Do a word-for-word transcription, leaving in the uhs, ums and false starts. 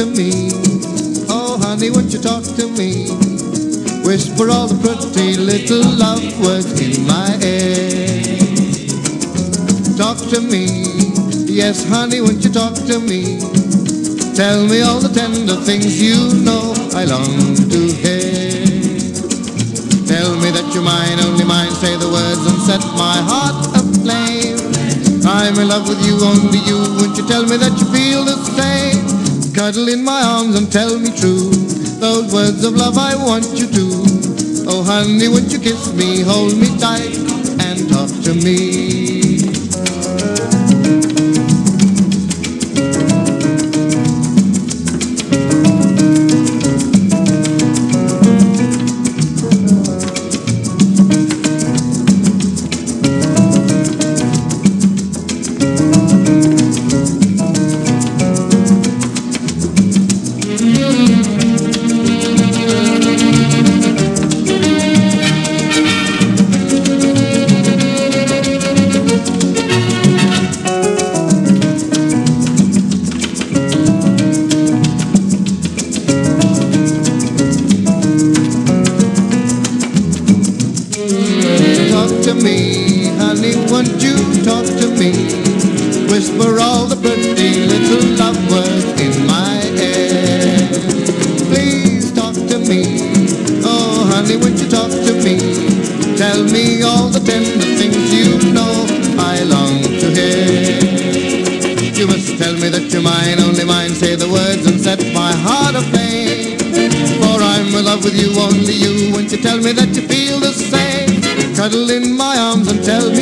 to me. Oh, honey, won't you talk to me? Whisper all the pretty little love words in my ear. Talk to me, yes, honey, won't you talk to me? Tell me all the tender things you know I long to hear. Tell me that you're mine, only mine, say the words and set my heart aflame. I'm in love with you, only you, won't you tell me that you feel the same? Cuddle in my arms and tell me true those words of love I want you to. Oh honey, won't you kiss me, hold me tight and talk to me. Me, honey, won't you talk to me? Whisper all the pretty little love words in my ear. Please talk to me. Oh, honey, won't you talk to me? Tell me all the tender things you know I long to hear. You must tell me that you're mine, only mine, say the words and set my heart aflame. For I'm in love with you, only you, won't you tell me that you feel the same? Cuddle in my arms and tell me